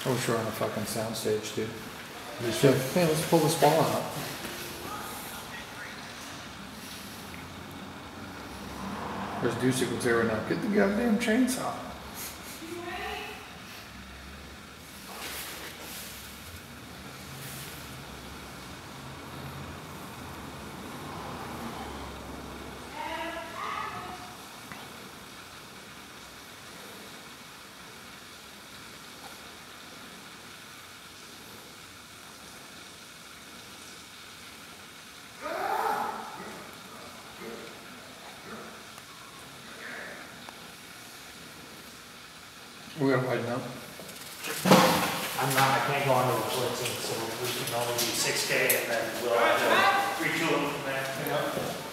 I wish we were on a fucking soundstage, dude. So, hey, let's pull this ball out. There's Dusek was there now. Get the goddamn chainsaw. We gotta widen up. I can't go on to the 14th, so we can only do 6K and then we'll have to retool from there.